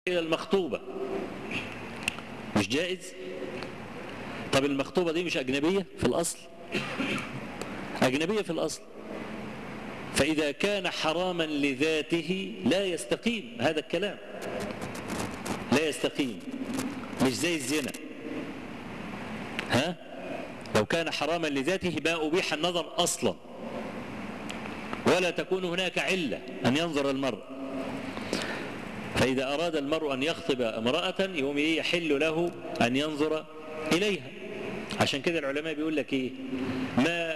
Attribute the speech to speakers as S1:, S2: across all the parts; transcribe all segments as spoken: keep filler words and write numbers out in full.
S1: إلى المخطوبة مش جائز. طب المخطوبة دي مش أجنبية في الأصل؟ أجنبية في الأصل، فإذا كان حراما لذاته لا يستقيم هذا الكلام، لا يستقيم، مش زي الزنا. ها؟ لو كان حراما لذاته بقى أبيح النظر أصلا، ولا تكون هناك علة أن ينظر المرء. فإذا أراد المرء أن يخطب امرأة يوم يحل له أن ينظر إليها. عشان كده العلماء بيقول لك إيه؟ ما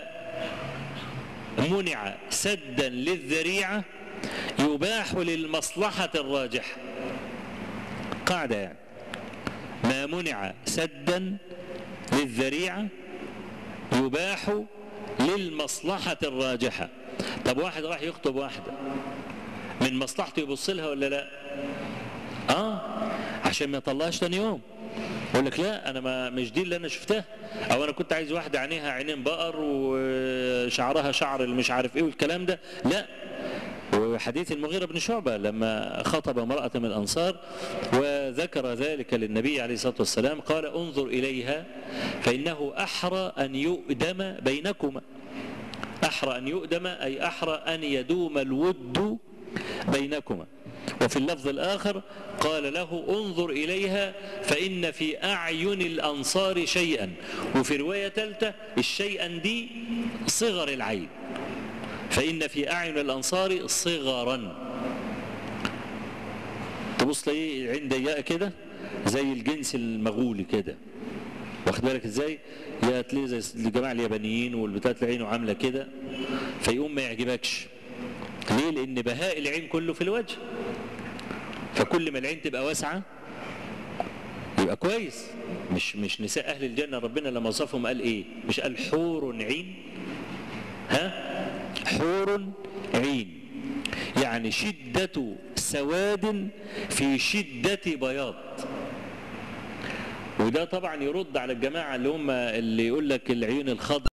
S1: منع سدا للذريعة يباح للمصلحة الراجحة. قاعدة يعني، ما منع سدا للذريعة يباح للمصلحة الراجحة. طب واحد راح يخطب واحدة، من مصلحته يبص لها ولا لا؟ اه عشان ما يطلعش تاني يوم يقول لك لا انا ما مش دي اللي انا شفتها، او انا كنت عايز واحده عينيها عينين بقر وشعرها شعر اللي مش عارف ايه والكلام ده. لا، وحديث المغيرة بن شعبة لما خطب امرأة من الأنصار وذكر ذلك للنبي عليه الصلاة والسلام قال انظر إليها فإنه أحرى أن يؤدم بينكما. أحرى أن يؤدم أي أحرى أن يدوم الود بينكما. وفي اللفظ الآخر قال له انظر إليها فإن في أعين الأنصار شيئا. وفي رواية ثالثة الشيئا دي صغر العين، فإن في أعين الأنصار صغرا. تبص لي عين ضيقة كده زي الجنس المغولي كده، واخد بالك ازاي؟ يا تلاقي زي الجماعة اليابانيين والبتاعات عينه عاملة كده فيقوم ما يعجبكش. ليه؟ لأن بهاء العين كله في الوجه، فكل ما العين تبقى واسعة يبقى كويس. مش مش نساء أهل الجنة ربنا لما وصفهم قال إيه؟ مش قال حور عين؟ ها؟ حور عين يعني شدة سواد في شدة بياض. وده طبعا يرد على الجماعة اللي هم اللي يقول لك العيون الخضراء